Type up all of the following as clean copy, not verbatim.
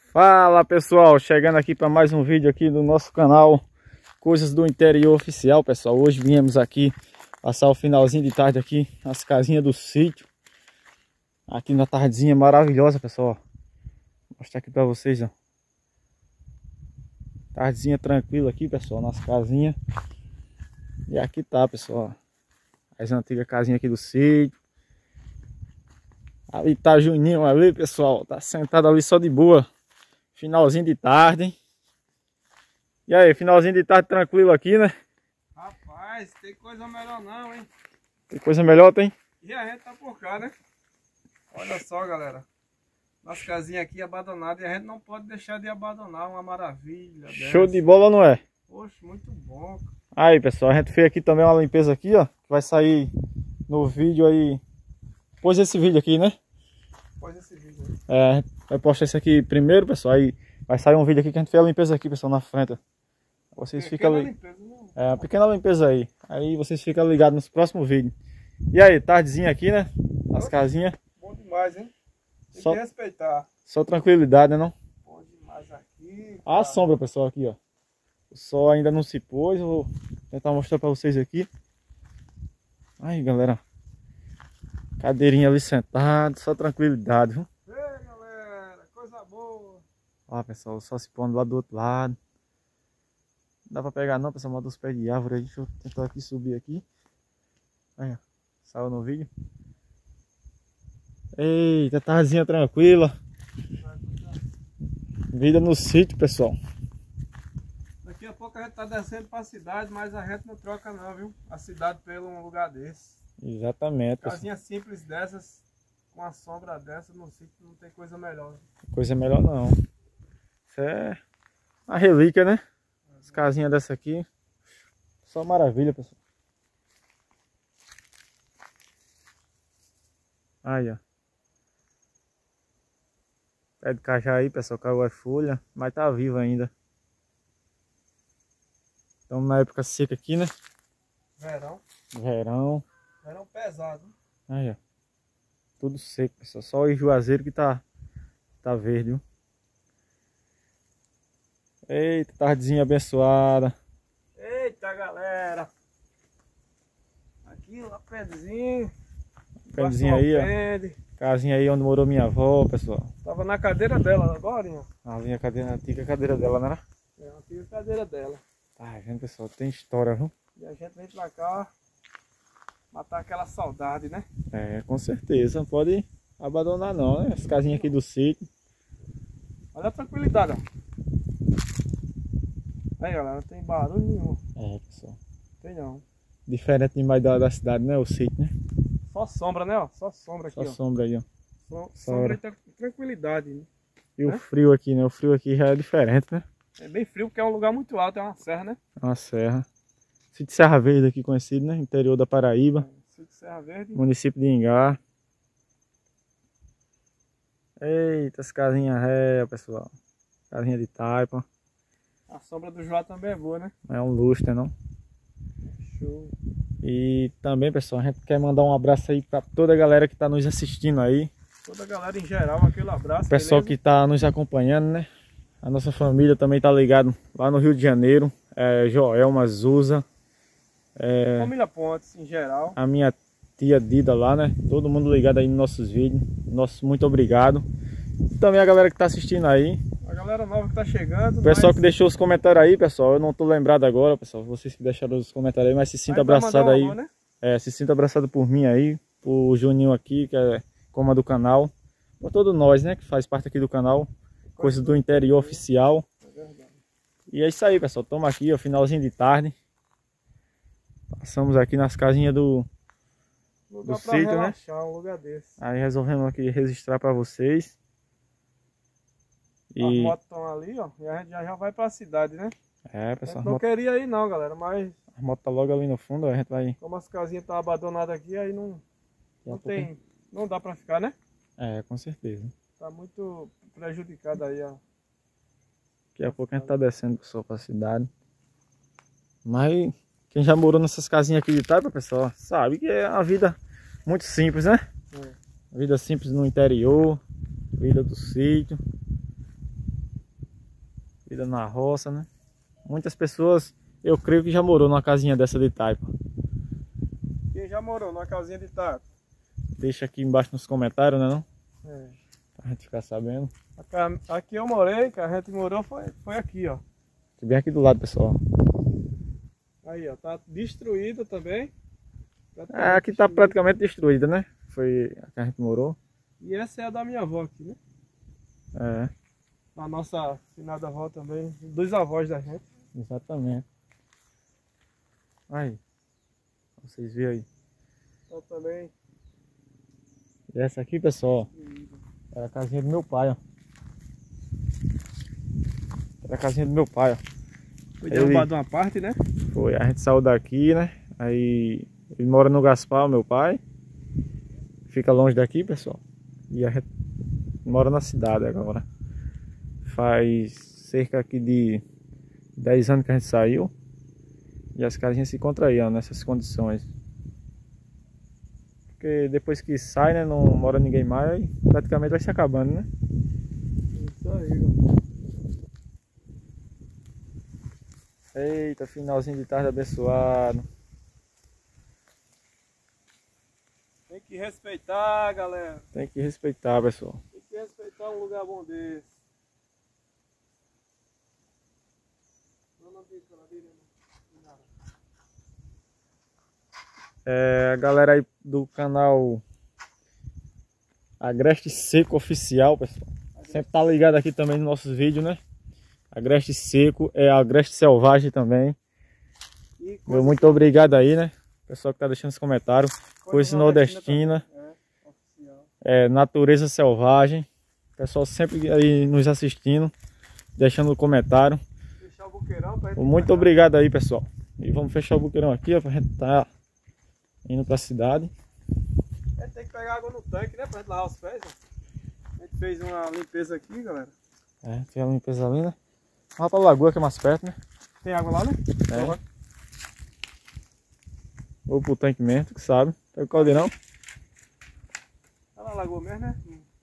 Fala pessoal, chegando aqui para mais um vídeo aqui do nosso canal Coisas do Interior Oficial, pessoal. Hoje viemos aqui passar o finalzinho de tarde aqui nas casinhas do sítio. Aqui na tardezinha maravilhosa, pessoal. Vou mostrar aqui para vocês, ó. Tardezinha tranquila aqui, pessoal, nas casinhas. E aqui tá, pessoal, as antigas casinhas aqui do sítio. Ali tá Juninho ali, pessoal, tá sentado ali só de boa. Finalzinho de tarde, hein? E aí, finalzinho de tarde tranquilo aqui, né? Rapaz, tem coisa melhor não, hein? Tem coisa melhor, tem? E a gente tá por cá, né? Olha só, galera. Nossa casinha aqui abandonada e a gente não pode deixar de abandonar, uma maravilha. Show de bola, não é? Poxa, muito bom. Aí, pessoal, a gente fez aqui também uma limpeza aqui, ó. Que vai sair no vídeo aí. Depois desse vídeo aqui, né? Depois desse vídeo aí. É, vai postar esse aqui primeiro, pessoal. Aí vai sair um vídeo aqui que a gente fez a limpeza aqui, pessoal, na frente. Vocês ficam ali. É, uma pequena limpeza aí. Aí vocês ficam ligados nos próximos vídeos. E aí, tardezinha aqui, né? Nas casinhas. Bom demais, hein? Tem Só, que respeitar. só tranquilidade, né, não? Bom demais aqui. A sombra, pessoal, aqui, ó. O sol ainda não se pôs. Eu vou tentar mostrar pra vocês aqui. Aí, galera. Cadeirinha ali sentado, só tranquilidade, viu? Ei, galera, coisa boa. Ó, pessoal, só se pondo lá do outro lado. Não dá pra pegar não, pessoal, dos pés de árvore aí. Deixa eu tentar aqui subir aqui. Aí, ó. Saiu no vídeo. Eita, tardezinha tranquila. Vida no sítio, pessoal. Daqui a pouco a gente tá descendo pra cidade, mas a gente não troca não, viu? A cidade pelo um lugar desse. Exatamente, pessoal. Casinha simples dessas, com a sombra dessa no sítio, não tem coisa melhor. Coisa melhor não. Isso é uma relíquia, né? As casinhas dessa aqui. Só maravilha, pessoal. Aí, ó. Pé de cajá aí, pessoal. Caiu a folha, mas tá vivo ainda. Estamos na época seca aqui, né? Verão. Verão. Verão pesado. Aí, ó. Tudo seco, pessoal. Só o juazeiro que tá verde, viu? Eita, tardezinha abençoada. Eita, galera. Aqui, lá pedzinho. Pedzinho aí, ó. Casinha aí onde morou minha avó, pessoal. Tava na cadeira dela agora, ó. Ali a cadeira, a antiga cadeira dela, né? É, a antiga cadeira dela. Tá vendo, pessoal? Tem história, viu? E a gente vem pra cá matar aquela saudade, né? É, com certeza. Não pode abandonar não, né? As casinhas aqui do sítio. Olha a tranquilidade, ó. Aí, galera, não tem barulho nenhum. É, pessoal. Tem não. Diferente demais da cidade, né? O sítio, né? Só sombra, né, ó? Só sombra aqui, Só ó. sombra aí, ó. Sombra e tranquilidade, né? E o frio aqui, né? O frio aqui já é diferente, né? É bem frio porque é um lugar muito alto, é uma serra, né? É uma serra. Sítio Serra Verde aqui conhecido, né? Interior da Paraíba. Sítio Serra Verde. Município de Ingá. Eita, as casinhas ré, pessoal. Casinha de taipa. A sombra do Joá também é boa, né? É um lustre, não? Show. E também, pessoal, a gente quer mandar um abraço aí para toda a galera que está nos assistindo aí. Toda a galera em geral, aquele abraço. O pessoal que está nos acompanhando, né? A nossa família também está ligado lá no Rio de Janeiro. Joelma, Zuza. Família Pontes em geral. A minha tia Dida lá, né? Todo mundo ligado aí nos nossos vídeos. Muito obrigado. E também a galera que está assistindo aí. A galera nova que tá chegando. O pessoal que deixou os comentários aí, pessoal. Eu não tô lembrado agora, pessoal. Vocês que deixaram os comentários aí, mas se sinta abraçado aí. Né? Se sinta abraçado por mim aí. Por Juninho aqui, que é como do canal. Por todos nós, né? Que faz parte aqui do canal. Coisas do Interior Oficial. É verdade. E é isso aí, pessoal. Estamos aqui, ó, finalzinho de tarde. Passamos aqui nas casinhas do sítio, né? Um lugar desse. Aí resolvemos aqui registrar para vocês. E... As motos estão ali, ó. E a gente já vai pra cidade, né? É, pessoal. Não queria ir não, galera, mas... A moto tá logo ali no fundo, a gente vai... Como as casinhas estão abandonadas aqui, aí não tem... Não dá pra ficar, né? É, com certeza. Tá muito prejudicado aí, ó. Daqui a pouco a gente tá descendo, pessoal, pra cidade. Mas quem já morou nessas casinhas aqui de Taipa, pessoal, sabe que é uma vida muito simples, né? Vida simples no interior, vida do sítio. Vida na roça, né? Muitas pessoas, eu creio que já morou numa casinha dessa de taipa. Quem já morou numa casinha de taipa? Deixa aqui embaixo nos comentários, né não? É. Pra gente ficar sabendo. Aqui eu morei, que a gente morou foi aqui, ó. Bem aqui do lado, pessoal. Aí, ó, tá destruída também. É, aqui tá praticamente destruída, né? Foi a que a gente morou. E essa é a da minha avó aqui, né? É. A nossa finada avó também, dos avós da gente. Exatamente. Aí. Vocês viram aí. Então também. E essa aqui, pessoal, era a casinha do meu pai, ó. Era a casinha do meu pai, ó. Foi derrubado uma parte, né? Foi, a gente saiu daqui, né? Aí ele mora no Gaspar, meu pai. Fica longe daqui, pessoal. E a gente mora na cidade agora. Faz cerca aqui de 10 anos que a gente saiu. E as casinhas se encontram aí, ó, nessas condições. Porque depois que sai, né, não mora ninguém mais, praticamente vai se acabando, né? Isso aí, ó. Eita, finalzinho de tarde abençoado. Tem que respeitar, galera. Tem que respeitar, pessoal. Tem que respeitar um lugar bom desse. A galera aí do canal Agreste Seco Oficial, pessoal. Sempre tá ligado aqui também nos nossos vídeos, né? Agreste Seco, Agreste Selvagem também. Meu muito obrigado aí, né? Pessoal que tá deixando os comentários. Coisa nordestina. Natureza Selvagem. Pessoal sempre aí nos assistindo, deixando o comentário. Fechar o buqueirão pra gente muito obrigado aí, pessoal. E vamos fechar o buqueirão aqui, ó, pra gente tá indo pra cidade. A gente tem que pegar água no tanque, né? Pra gente lavar os pés, ó. A gente fez uma limpeza aqui, galera. Tem uma limpeza ali, né? Vamos pra lagoa que é mais perto, né? Tem água lá, né? Ou pro tanque mesmo, tu que sabe. Tem o caldeirão. Tá na lagoa mesmo, né?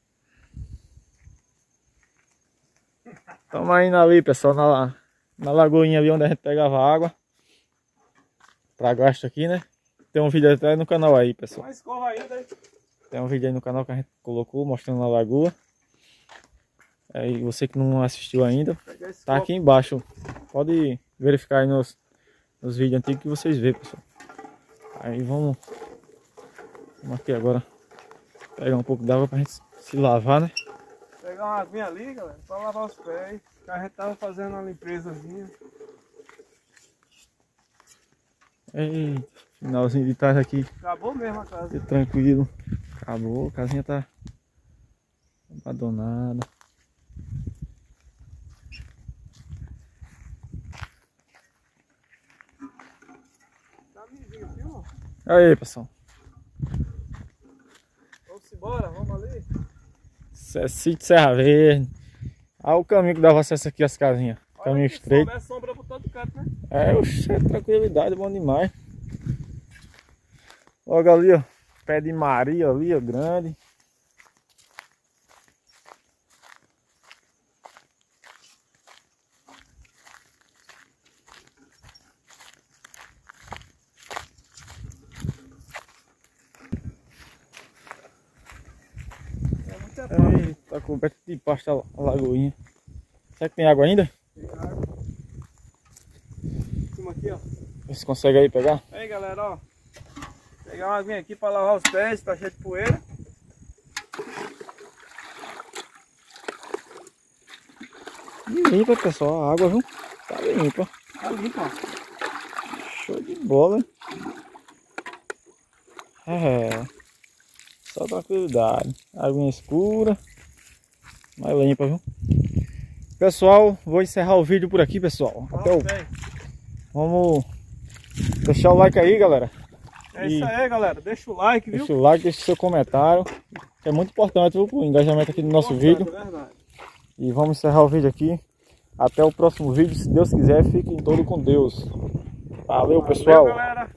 Estamos indo ali, pessoal, na lagoinha ali onde a gente pegava água. Pra gasto aqui, né? Tem um vídeo até no canal aí, pessoal. Uma escova ainda, hein? Tem um vídeo aí no canal que a gente colocou, mostrando a lagoa. Aí você que não assistiu ainda, tá aqui embaixo. Pode verificar aí nos vídeos antigos que vocês vê, pessoal. Aí vamos aqui agora pegar um pouco d'água pra gente se lavar, né? Pegar uma aguinha ali, galera, pra lavar os pés. Que a gente tava fazendo uma limpezazinha. Eita, finalzinho de tarde aqui. Acabou mesmo a casa. Tranquilo. Acabou, a casinha tá abandonada. Aí, pessoal. Vamos embora, vamos ali. Sítio Serra Verde. Olha o caminho que dava acesso aqui às casinhas. Caminho estreito. É sombra por todo canto, né? Tranquilidade, bom demais. Logo ali, ó. Pé de Maria ali, ó, grande. Tá coberto de pasta a lagoinha. Será que tem água ainda? Tem água. Uma aqui, ó. Você consegue aí pegar? Aí, galera, ó. Pegar uma aguinha aqui pra lavar os pés, tá cheio de poeira. E limpa, pessoal, a água, viu? Tá limpa. Tá limpa, ó. Show de bola. Só tranquilidade. Aguinha escura. Mas limpa, viu? Pessoal, vou encerrar o vídeo por aqui, pessoal. Vamos deixar o like aí, galera. É isso aí, galera. Deixa o like, viu? Deixa o like, deixa o seu comentário. Que é muito importante, viu, pro engajamento aqui do nosso vídeo. E vamos encerrar o vídeo aqui. Até o próximo vídeo, se Deus quiser. Fiquem todos com Deus. Valeu, pessoal. Valeu, galera.